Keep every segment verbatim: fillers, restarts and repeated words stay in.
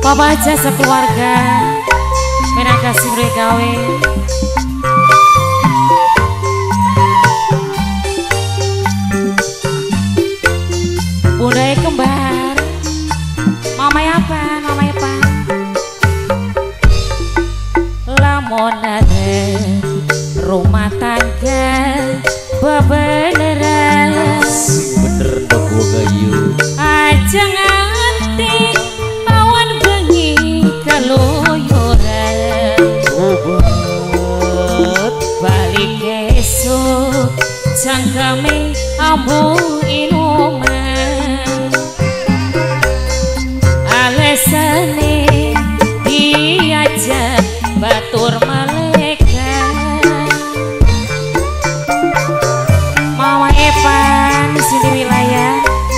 Bapak aja sekeluarga menang kasih duwe gawe. Budaya kembar Mama apa, Mama apa lamun ada rumah tangga bebeneran bener dok gua gayu aja nganti awan bengi keluyuran obat balik esok cangkeme ambu inuman alesane diajak batur malaikat Mama Evan sini wilayah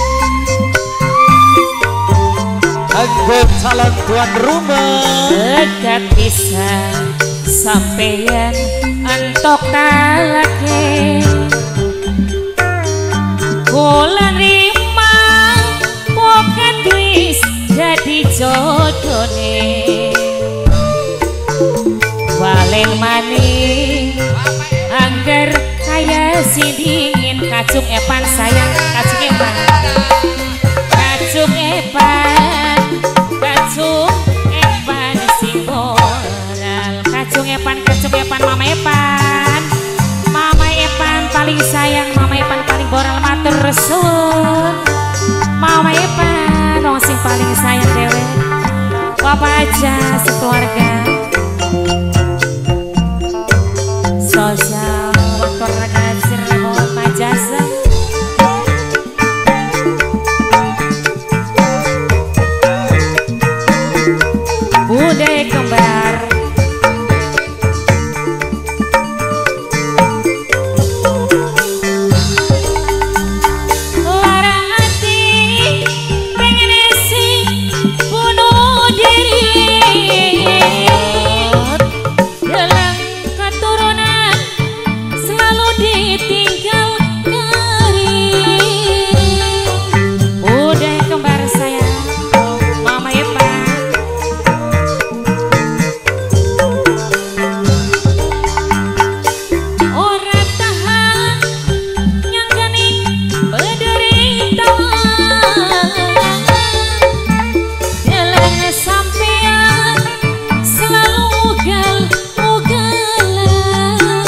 aku calon tuan rumah dekat bisa sampeyan entok talake kula nrima pokat wis jadi jodone balen maning angger kaya si dingin kacung Evan sayang kacung Evan kacung Evan kacung Evan sing moral kacung Evan kacung Evan Mama Evan Mama Evan paling sayang Mama Evan paling boral matur resul Mama Evan wong sing paling sayang dewe Bapak aja sekeluarga sosial waktu raga sirmo majasa budaya kembar larang hati pengen isi bunuh diri dalam keturunan selalu ditinggal kering udah kembar saya Mama Epa orang tahan yang gani berderita dalam sampean selalu ugal-ugalan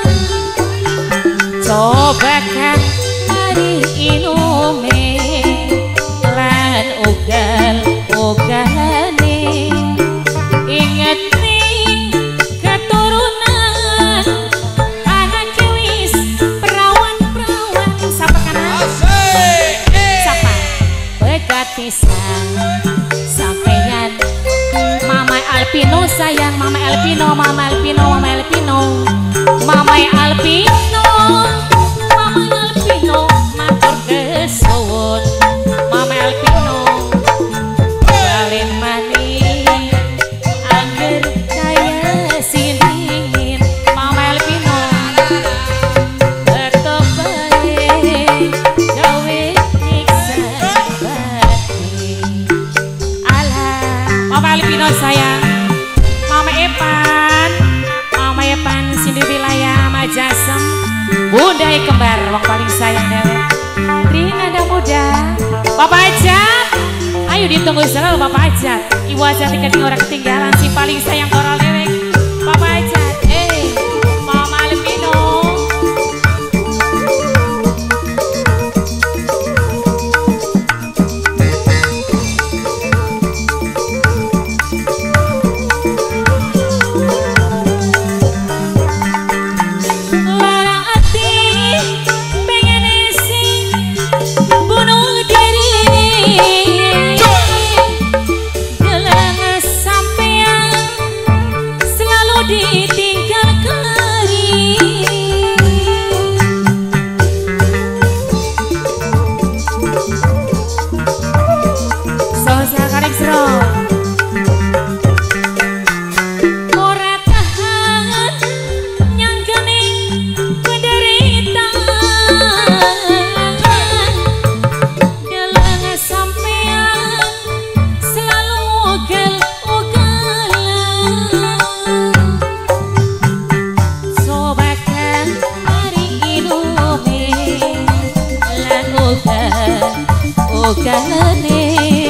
coba kan hari inume lan ugal-ugalane inget ning keturunan anak wis perawan-perawan sapa kanan sapa begatisan sampeyan Mama Alpino sayang Mama Alpino Mama Alpino Mama Alpino Mama Alpino Mama Alpino matur kesuwun Mama Alpino balen maning angger kaya sindingin Mama Alpino tetep bae gawe nyiksa batin alah Mama Alpino sayang Mama Epan Mama Epan sini wilayah Majasem budaya kembar wong paling sayang dewe Rina ada muda Bapak Ajat ayo ditunggu selalu Bapak Ajat Ibu Ajat tinggal orang ketinggalan si paling sayang koral dewe Bapak Ajat eh Mama Alpino larang hati pengen isi bunuh diri dalam sampean bogalane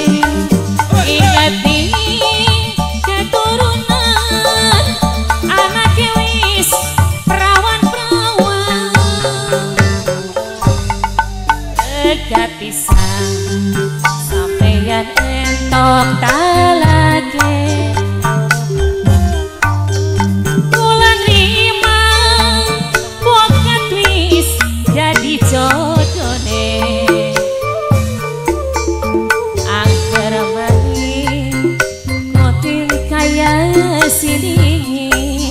ingati keturunan anak wis perawan-perawan dekat pisang sampeyan entok talake bulan lima bokat wis jadi jodohne angker mani kotil kaya sini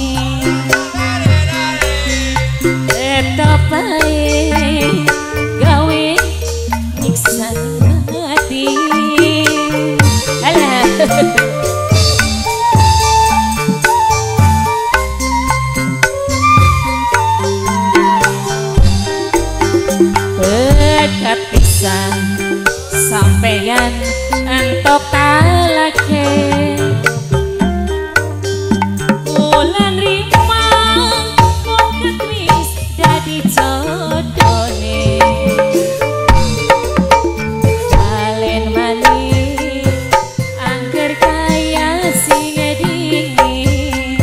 tetap baik gawe nyiksa hati alah dekat pisang sampeyan entok talake bulan lima bokat wis dadi jodohne balen mani angger kaya sing dingin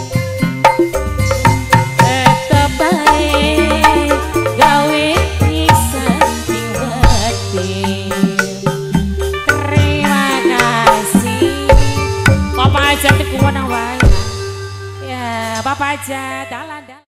tetep bae gawe bisa diwati terima kasih Papa aja teku wanang wae ya Papa aja dalan